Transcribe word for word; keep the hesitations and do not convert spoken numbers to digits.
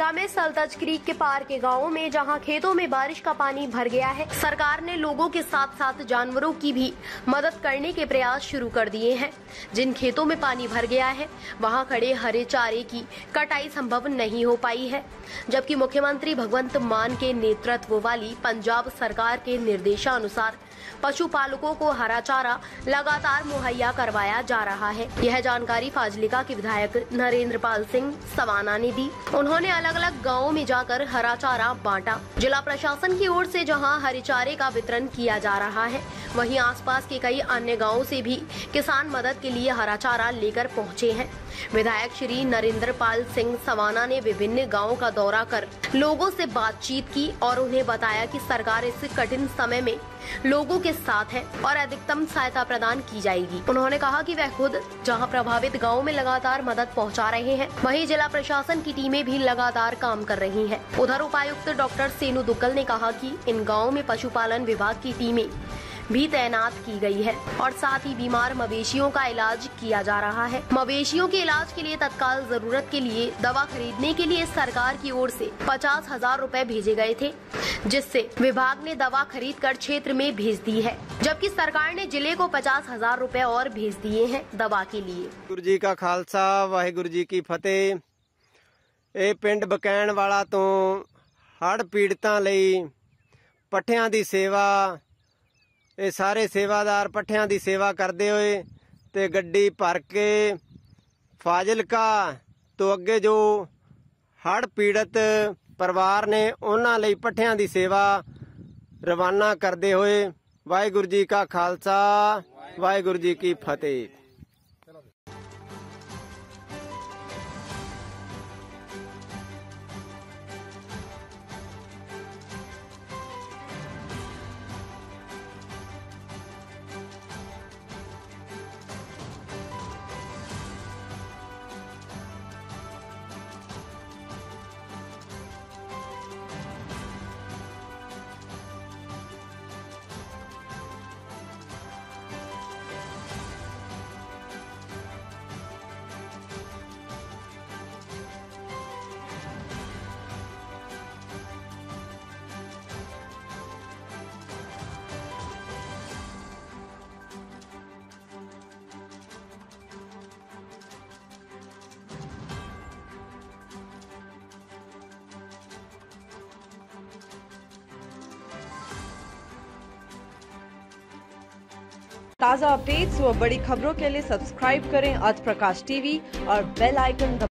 पालिका में सलतज क्रीक के पार के गांवों में जहां खेतों में बारिश का पानी भर गया है, सरकार ने लोगों के साथ साथ जानवरों की भी मदद करने के प्रयास शुरू कर दिए हैं। जिन खेतों में पानी भर गया है वहां खड़े हरे चारे की कटाई संभव नहीं हो पाई है, जबकि मुख्यमंत्री भगवंत मान के नेतृत्व वाली पंजाब सरकार के निर्देशानुसार पशुपालकों को हरा चारा लगातार मुहैया करवाया जा रहा है। यह जानकारी फाजिलिका के विधायक नरेंद्र पाल सिंह सवाना ने दी। उन्होंने अलग अलग गाँवों में जाकर हरा चारा बांटा। जिला प्रशासन की ओर से जहां हरे चारे का वितरण किया जा रहा है, वहीं आसपास के कई अन्य गाँवों से भी किसान मदद के लिए हरा चारा लेकर पहुँचे हैं। विधायक श्री नरेंद्र पाल सिंह सवाना ने विभिन्न गाँवों का दौरा कर लोगों से बातचीत की और उन्हें बताया कि सरकार इस कठिन समय में लोगों के साथ है और अधिकतम सहायता प्रदान की जाएगी। उन्होंने कहा कि वह खुद जहां प्रभावित गांवों में लगातार मदद पहुंचा रहे हैं, वहीं जिला प्रशासन की टीमें भी लगातार काम कर रही हैं। उधर उपायुक्त डॉक्टर सेनु दुग्गल ने कहा कि इन गाँवों में पशुपालन विभाग की टीमें भी तैनात की गई है और साथ ही बीमार मवेशियों का इलाज किया जा रहा है। मवेशियों के इलाज के लिए तत्काल जरूरत के लिए दवा खरीदने के लिए सरकार की ओर से पचास हजार रूपए भेजे गए थे, जिससे विभाग ने दवा खरीद कर क्षेत्र में भेज दी है, जबकि सरकार ने जिले को पचास हजार रूपए और भेज दिए हैं दवा के लिए। गुरु जी का खालसा वाहिगुरु जी की फतेह। ਇਹ ਪਿੰਡ ਬਕੈਣ ਵਾਲਾ ਤੋਂ ਹੜ੍ਹ ਪੀੜਤਾਂ ਲਈ ਪੱਠਿਆਂ ਦੀ ਸੇਵਾ, ਇਹ ਸਾਰੇ ਸੇਵਾਦਾਰ ਪੱਠਿਆਂ ਦੀ ਸੇਵਾ ਕਰਦੇ ਹੋਏ ਤੇ ਗੱਡੀ ਭਰ ਕੇ ਫਾਜ਼ਿਲਕਾ ਤੋਂ ਅੱਗੇ ਜੋ ਹੜ੍ਹ ਪੀੜਤ ਪਰਿਵਾਰ ਨੇ ਉਹਨਾਂ ਲਈ ਪੱਠਿਆਂ ਦੀ ਸੇਵਾ ਰਵਾਨਾ ਕਰਦੇ ਹੋਏ ਵਾਹਿਗੁਰੂ ਜੀ ਕਾ ਖਾਲਸਾ ਵਾਹਿਗੁਰੂ ਜੀ ਕੀ ਫਤਿਹ। ताज़ा अपडेट्स व बड़ी खबरों के लिए सब्सक्राइब करें आज प्रकाश टीवी और बेल आइकन दबाएं।